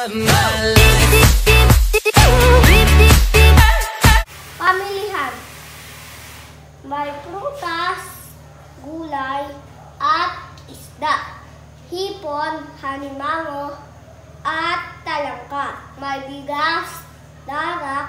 of my life. Pamilihan. May prutas, gulay, at isda. Hipon, halimango, at talangka. May bigas, darak,